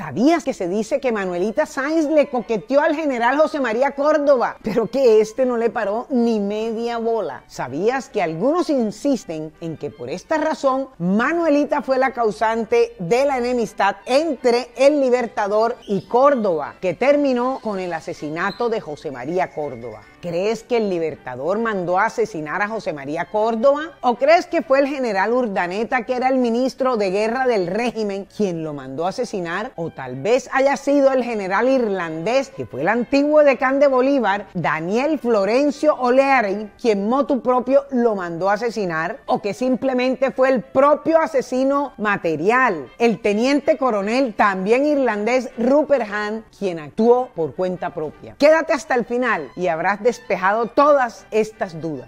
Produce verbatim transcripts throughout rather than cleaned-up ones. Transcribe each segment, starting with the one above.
¿Sabías que se dice que Manuelita Sáenz le coqueteó al general José María Córdoba, pero que este no le paró ni media bola? ¿Sabías que algunos insisten en que por esta razón Manuelita fue la causante de la enemistad entre el Libertador y Córdoba, que terminó con el asesinato de José María Córdoba? ¿Crees que el Libertador mandó a asesinar a José María Córdoba? ¿O crees que fue el general Urdaneta, que era el ministro de guerra del régimen, quien lo mandó a asesinar? ¿O tal vez haya sido el general irlandés, que fue el antiguo decán de Bolívar, Daniel Florencio O'Leary, quien motu propio lo mandó a asesinar? ¿O que simplemente fue el propio asesino material, el teniente coronel, también irlandés, Rupert Hunt, quien actuó por cuenta propia? Quédate hasta el final y habrás despejado todas estas dudas.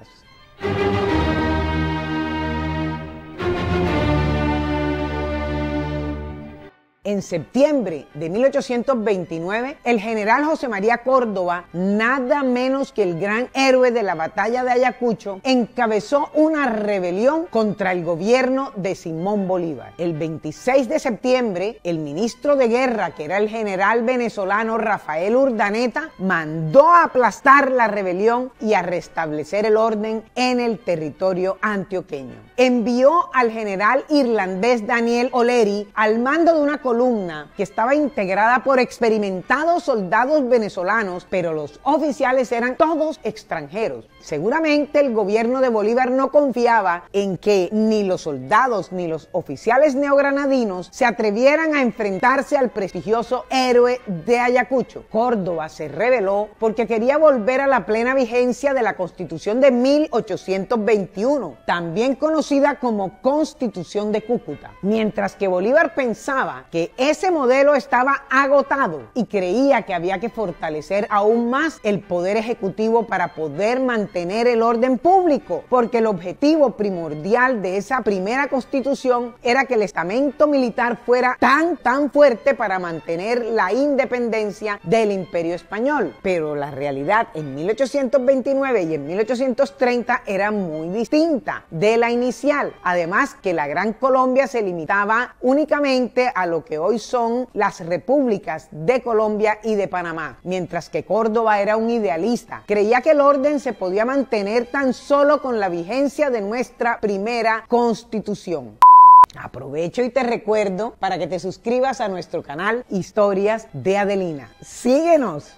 En septiembre de mil ochocientos veintinueve, el general José María Córdoba, nada menos que el gran héroe de la batalla de Ayacucho, encabezó una rebelión contra el gobierno de Simón Bolívar. El veintiséis de septiembre, el ministro de guerra, que era el general venezolano Rafael Urdaneta, mandó a aplastar la rebelión y a restablecer el orden en el territorio antioqueño. Envió al general irlandés Daniel O'Leary al mando de una columna que estaba integrada por experimentados soldados venezolanos, pero los oficiales eran todos extranjeros. Seguramente el gobierno de Bolívar no confiaba en que ni los soldados ni los oficiales neogranadinos se atrevieran a enfrentarse al prestigioso héroe de Ayacucho. Córdoba se rebeló porque quería volver a la plena vigencia de la Constitución de mil ochocientos veintiuno, también conocida como Constitución de Cúcuta, mientras que Bolívar pensaba que ese modelo estaba agotado y creía que había que fortalecer aún más el poder ejecutivo para poder mantener el orden público, porque el objetivo primordial de esa primera constitución era que el estamento militar fuera tan, tan fuerte para mantener la independencia del Imperio Español. Pero la realidad en mil ochocientos veintinueve y en mil ochocientos treinta era muy distinta de la inicial. Además que la Gran Colombia se limitaba únicamente a lo que hoy son las repúblicas de Colombia y de Panamá, mientras que Córdoba era un idealista. Creía que el orden se podía mantener tan solo con la vigencia de nuestra primera constitución. Aprovecho y te recuerdo para que te suscribas a nuestro canal Historias de Adelina. ¡Síguenos!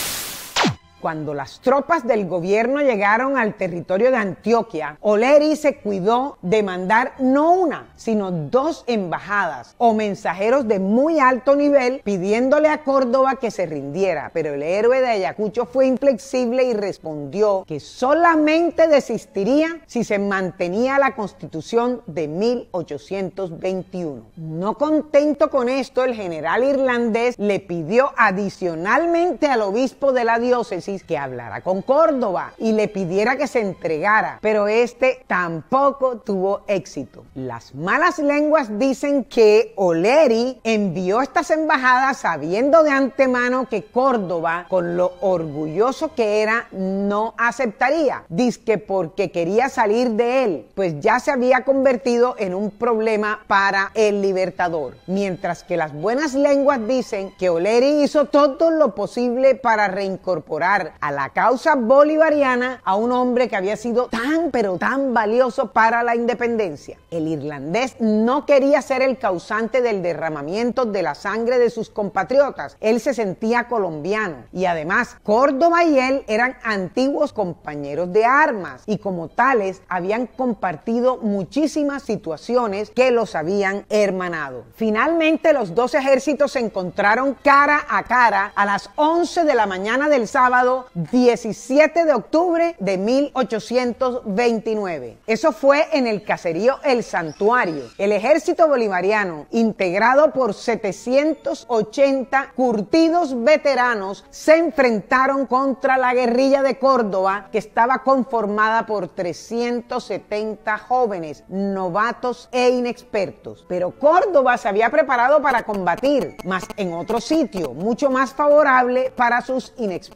Cuando las tropas del gobierno llegaron al territorio de Antioquia, O'Leary se cuidó de mandar no una, sino dos embajadas o mensajeros de muy alto nivel pidiéndole a Córdoba que se rindiera, pero el héroe de Ayacucho fue inflexible y respondió que solamente desistiría si se mantenía la Constitución de mil ochocientos veintiuno. No contento con esto, el general irlandés le pidió adicionalmente al obispo de la diócesis que hablara con Córdoba y le pidiera que se entregara, pero este tampoco tuvo éxito. Las malas lenguas dicen que O'Leary envió estas embajadas sabiendo de antemano que Córdoba, con lo orgulloso que era, no aceptaría, dizque porque quería salir de él, pues ya se había convertido en un problema para el Libertador, mientras que las buenas lenguas dicen que O'Leary hizo todo lo posible para reincorporar a la causa bolivariana a un hombre que había sido tan pero tan valioso para la independencia. El irlandés no quería ser el causante del derramamiento de la sangre de sus compatriotas. Él se sentía colombiano y además Córdoba y él eran antiguos compañeros de armas y como tales habían compartido muchísimas situaciones que los habían hermanado. Finalmente los dos ejércitos se encontraron cara a cara a las once de la mañana del sábado diecisiete de octubre de mil ochocientos veintinueve. Eso fue en el caserío El Santuario. El ejército bolivariano, integrado por setecientos ochenta curtidos veteranos, se enfrentaron contra la guerrilla de Córdoba, que estaba conformada por trescientos setenta jóvenes, novatos e inexpertos. Pero Córdoba se había preparado para combatir, mas en otro sitio, mucho más favorable para sus inexpertas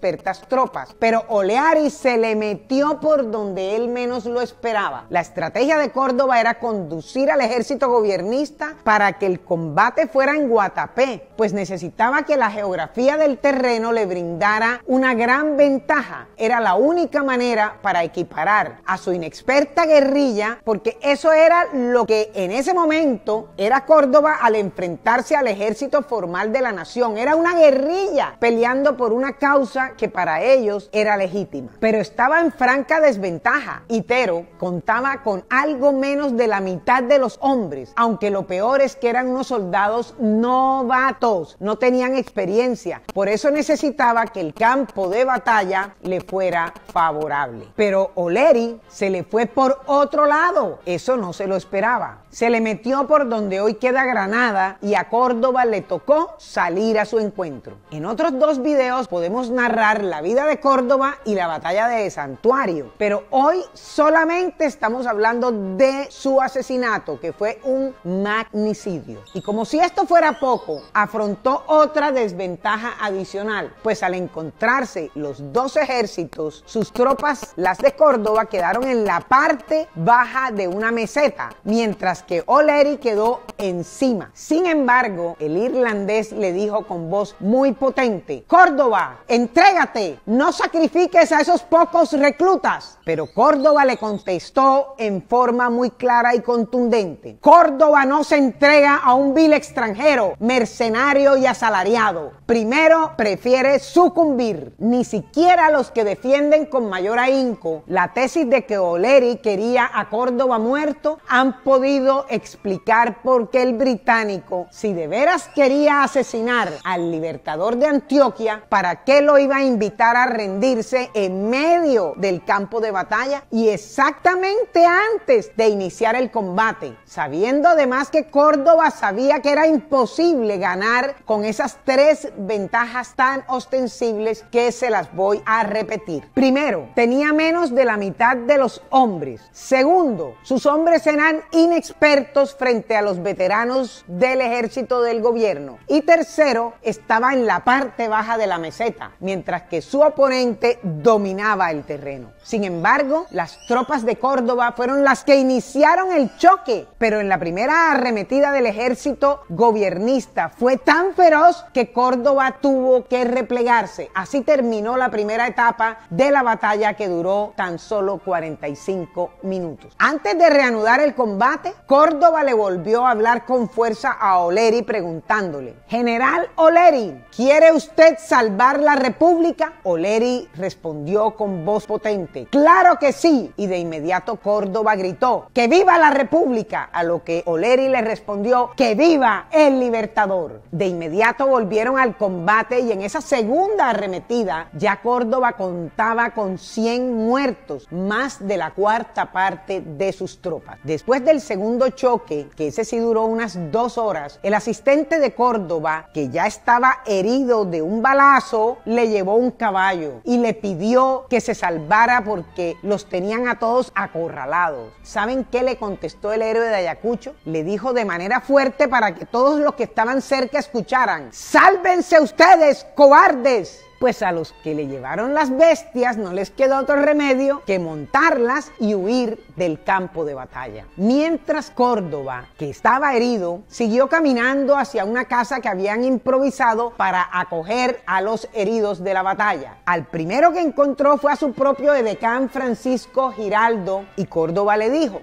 las tropas, pero Oleari se le metió por donde él menos lo esperaba. La estrategia de Córdoba era conducir al ejército gobiernista para que el combate fuera en Guatapé, pues necesitaba que la geografía del terreno le brindara una gran ventaja. Era la única manera para equiparar a su inexperta guerrilla, porque eso era lo que en ese momento era Córdoba al enfrentarse al ejército formal de la nación. Era una guerrilla peleando por una causa que para ellos era legítima, pero estaba en franca desventaja. Itero contaba con algo menos de la mitad de los hombres, aunque lo peor es que eran unos soldados novatos, no tenían experiencia, por eso necesitaba que el campo de batalla le fuera favorable. Pero Oleri se le fue por otro lado, eso no se lo esperaba. Se le metió por donde hoy queda Granada y a Córdoba le tocó salir a su encuentro. En otros dos videos podemos narrar la vida de Córdoba y la batalla de Santuario, pero hoy solamente estamos hablando de su asesinato, que fue un magnicidio. Y como si esto fuera poco, afrontó otra desventaja adicional, pues al encontrarse los dos ejércitos, sus tropas, las de Córdoba, quedaron en la parte baja de una meseta, mientras que Oleri quedó encima. Sin embargo, el irlandés le dijo con voz muy potente: Córdoba, entrégate, no sacrifiques a esos pocos reclutas. Pero Córdoba le contestó en forma muy clara y contundente: Córdoba no se entrega a un vil extranjero, mercenario y asalariado. Primero prefiere sucumbir. Ni siquiera los que defienden con mayor ahínco la tesis de que Oleri quería a Córdoba muerto han podido explicar por qué el británico, si de veras quería asesinar al libertador de Antioquia, ¿para qué lo iba a invitar a rendirse en medio del campo de batalla y exactamente antes de iniciar el combate, sabiendo además que Córdoba sabía que era imposible ganar con esas tres ventajas tan ostensibles que se las voy a repetir? Primero, tenía menos de la mitad de los hombres. Segundo, sus hombres eran inexpertos frente a los veteranos del ejército del gobierno. Y tercero, estaba en la parte baja de la meseta, mientras que su oponente dominaba el terreno. Sin embargo, las tropas de Córdoba fueron las que iniciaron el choque, pero en la primera arremetida del ejército gobiernista fue tan feroz que Córdoba tuvo que replegarse. Así terminó la primera etapa de la batalla, que duró tan solo cuarenta y cinco minutos. Antes de reanudar el combate, Córdoba le volvió a hablar con fuerza a Oleri preguntándole: General Oleri, ¿quiere usted salvar la república? Oleri respondió con voz potente: ¡Claro que sí! Y de inmediato Córdoba gritó: ¡Que viva la república! A lo que Oleri le respondió: ¡Que viva el libertador! De inmediato volvieron al combate y en esa segunda arremetida ya Córdoba contaba con cien muertos, más de la cuarta parte de sus tropas. Después del segundo choque, que ese sí duró unas dos horas, el asistente de Córdoba, que ya estaba herido de un balazo, le llevó un caballo y le pidió que se salvara porque los tenían a todos acorralados. ¿Saben qué le contestó el héroe de Ayacucho? Le dijo de manera fuerte para que todos los que estaban cerca escucharan: ¡Sálvense ustedes, cobardes! Pues a los que le llevaron las bestias no les quedó otro remedio que montarlas y huir del campo de batalla. Mientras Córdoba, que estaba herido, siguió caminando hacia una casa que habían improvisado para acoger a los heridos de la batalla. Al primero que encontró fue a su propio edecán Francisco Giraldo, y Córdoba le dijo: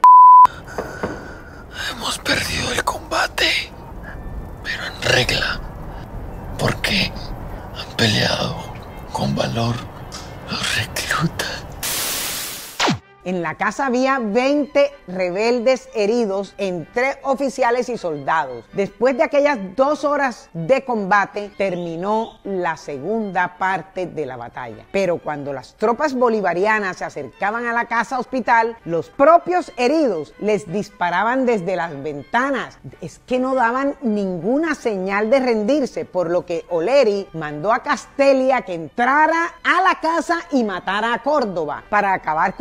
Hemos perdido el combate, pero en regla, porque han peleado con valor los reclutas. En la casa había veinte rebeldes heridos, entre oficiales y soldados. Después de aquellas dos horas de combate, terminó la segunda parte de la batalla. Pero cuando las tropas bolivarianas se acercaban a la casa hospital, los propios heridos les disparaban desde las ventanas. Es que no daban ninguna señal de rendirse, por lo que Oleri mandó a Castelia que entrara a la casa y matara a Córdoba para acabar con la batalla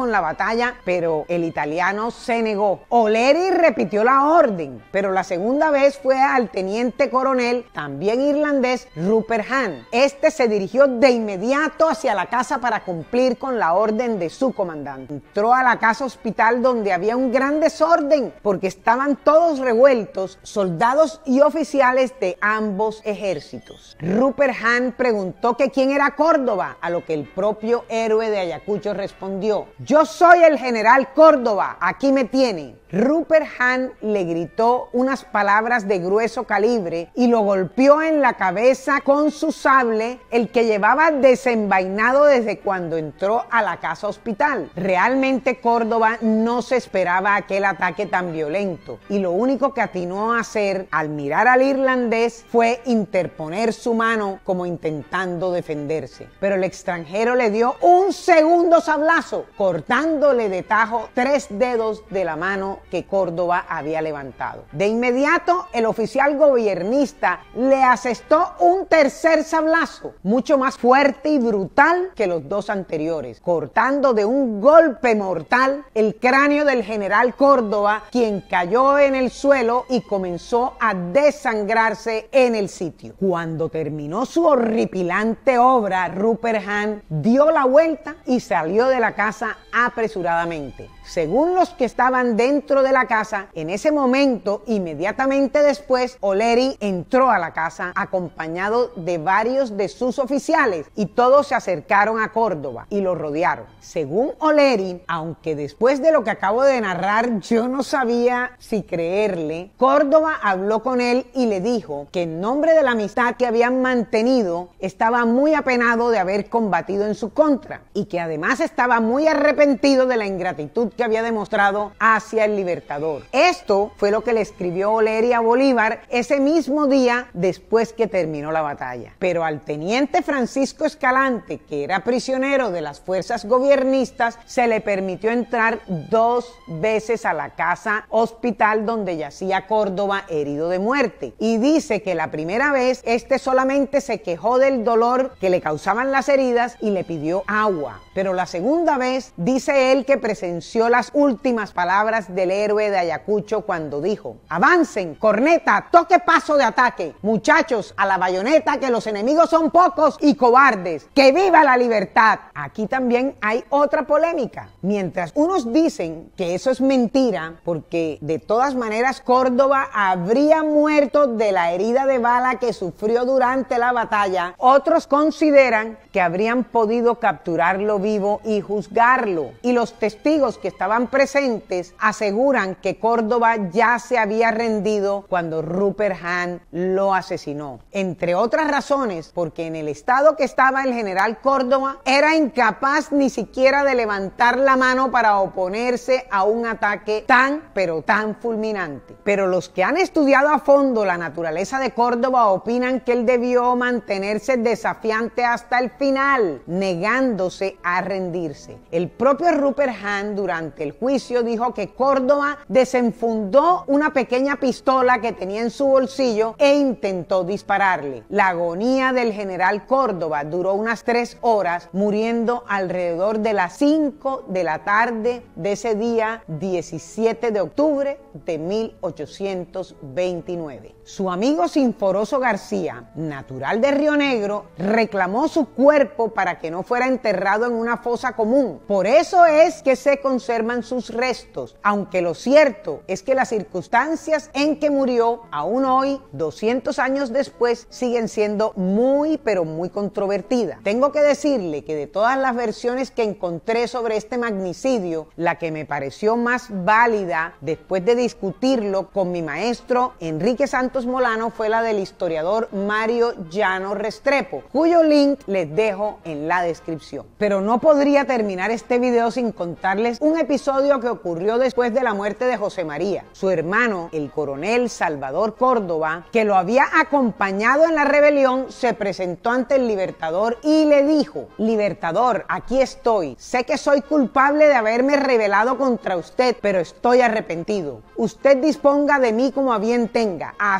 batalla, pero el italiano se negó. O'Leary repitió la orden, pero la segunda vez fue al teniente coronel, también irlandés, Rupert Hahn. Este se dirigió de inmediato hacia la casa para cumplir con la orden de su comandante. Entró a la casa hospital donde había un gran desorden porque estaban todos revueltos, soldados y oficiales de ambos ejércitos. Rupert Hahn preguntó que quién era Córdoba, a lo que el propio héroe de Ayacucho respondió: yo soy el general Córdoba, aquí me tienen. Rupert Hahn le gritó unas palabras de grueso calibre y lo golpeó en la cabeza con su sable, el que llevaba desenvainado desde cuando entró a la casa hospital. Realmente Córdoba no se esperaba aquel ataque tan violento y lo único que atinó a hacer al mirar al irlandés fue interponer su mano como intentando defenderse. Pero el extranjero le dio un segundo sablazo, cortándole de tajo tres dedos de la mano que Córdoba había levantado. De inmediato, el oficial gobiernista le asestó un tercer sablazo, mucho más fuerte y brutal que los dos anteriores, cortando de un golpe mortal el cráneo del general Córdoba, quien cayó en el suelo y comenzó a desangrarse en el sitio. Cuando terminó su horripilante obra, Rupert Hahn dio la vuelta y salió de la casa apresuradamente. Según los que estaban dentro de la casa, en ese momento, inmediatamente después, O'Leary entró a la casa acompañado de varios de sus oficiales y todos se acercaron a Córdoba y lo rodearon. Según O'Leary, aunque después de lo que acabo de narrar yo no sabía si creerle, Córdoba habló con él y le dijo que en nombre de la amistad que habían mantenido, estaba muy apenado de haber combatido en su contra y que además estaba muy arrepentido de la ingratitud que había demostrado hacia el Libertador. Esto fue lo que le escribió O'Leary a Bolívar ese mismo día después que terminó la batalla. Pero al teniente Francisco Escalante, que era prisionero de las fuerzas gobiernistas, se le permitió entrar dos veces a la casa hospital donde yacía Córdoba herido de muerte. Y dice que la primera vez este solamente se quejó del dolor que le causaban las heridas y le pidió agua. Pero la segunda vez dice él que presenció las últimas palabras del héroe de Ayacucho cuando dijo: avancen, corneta, toque paso de ataque, muchachos, a la bayoneta, que los enemigos son pocos y cobardes, que viva la libertad. Aquí también hay otra polémica. Mientras unos dicen que eso es mentira, porque de todas maneras Córdoba habría muerto de la herida de bala que sufrió durante la batalla, otros consideran que habrían podido capturarlo vivo y juzgarlo. Y los testigos que estaban presentes aseguran que Córdoba ya se había rendido cuando Rupert Hahn lo asesinó. Entre otras razones, porque en el estado que estaba el general Córdoba era incapaz ni siquiera de levantar la mano para oponerse a un ataque tan, pero tan fulminante. Pero los que han estudiado a fondo la naturaleza de Córdoba opinan que él debió mantenerse desafiante hasta el final, negándose a rendirse. El propio Rupert Hahn durante el juicio dijo que Córdoba desenfundó una pequeña pistola que tenía en su bolsillo e intentó dispararle. La agonía del general Córdoba duró unas tres horas, muriendo alrededor de las cinco de la tarde de ese día diecisiete de octubre de mil ochocientos veintinueve. Su amigo Sinforoso García, natural de Río Negro, reclamó su cuerpo para que no fuera enterrado en una fosa común. Por eso es que se conservan sus restos, aunque lo cierto es que las circunstancias en que murió, aún hoy, doscientos años después, siguen siendo muy pero muy controvertidas. Tengo que decirle que de todas las versiones que encontré sobre este magnicidio, la que me pareció más válida después de discutirlo con mi maestro Enrique Santos Molano fue la del historiador Mario Llano Restrepo, cuyo link les dejo en la descripción. Pero no podría terminar este video sin contarles un episodio que ocurrió después de la muerte de José María. Su hermano, el coronel Salvador Córdoba, que lo había acompañado en la rebelión, se presentó ante el Libertador y le dijo: Libertador, aquí estoy. Sé que soy culpable de haberme rebelado contra usted, pero estoy arrepentido. Usted disponga de mí como a bien tenga.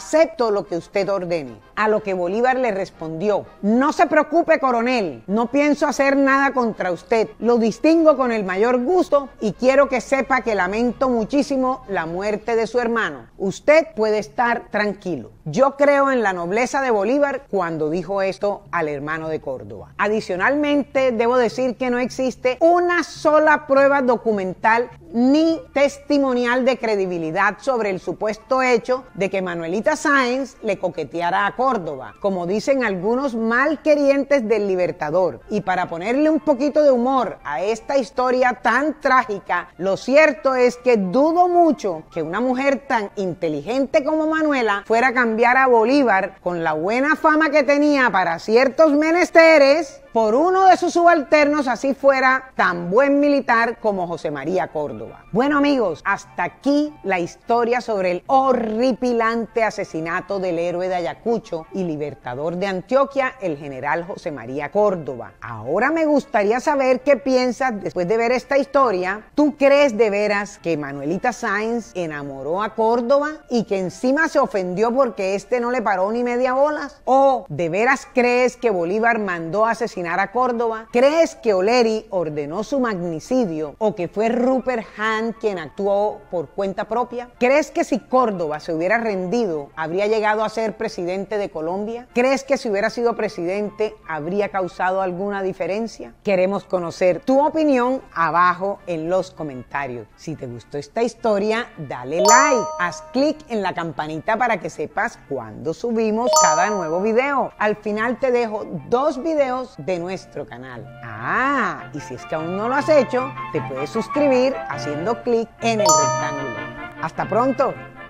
acepto lo que usted ordene. A lo que Bolívar le respondió: no se preocupe, coronel, no pienso hacer nada contra usted, lo distingo con el mayor gusto y quiero que sepa que lamento muchísimo la muerte de su hermano. Usted puede estar tranquilo. Yo creo en la nobleza de Bolívar cuando dijo esto al hermano de Córdoba. Adicionalmente, debo decir que no existe una sola prueba documental ni testimonial de credibilidad sobre el supuesto hecho de que Manuelita Sáenz le coqueteara a Córdoba, como dicen algunos malquerientes del Libertador. Y para ponerle un poquito de humor a esta historia tan trágica, lo cierto es que dudo mucho que una mujer tan inteligente como Manuela fuera a cambiar a Bolívar, con la buena fama que tenía para ciertos menesteres, por uno de sus subalternos, así fuera tan buen militar como José María Córdoba. Bueno, amigos, hasta aquí la historia sobre el horripilante asesinato del héroe de Ayacucho y libertador de Antioquia, el general José María Córdoba. Ahora me gustaría saber qué piensas después de ver esta historia. ¿Tú crees de veras que Manuelita Sáenz enamoró a Córdoba y que encima se ofendió porque este no le paró ni media bolas? ¿O de veras crees que Bolívar mandó a asesinar a Córdoba? ¿Crees que Oleri ordenó su magnicidio o que fue Rupert Hahn quien actuó por cuenta propia? ¿Crees que si Córdoba se hubiera rendido habría llegado a ser presidente de Colombia? ¿Crees que si hubiera sido presidente habría causado alguna diferencia? Queremos conocer tu opinión abajo en los comentarios. Si te gustó esta historia, dale like, haz clic en la campanita para que sepas cuando subimos cada nuevo video. Al final te dejo dos videos de nuestro canal. Ah, y si es que aún no lo has hecho, te puedes suscribir haciendo clic en el rectángulo. ¡Hasta pronto!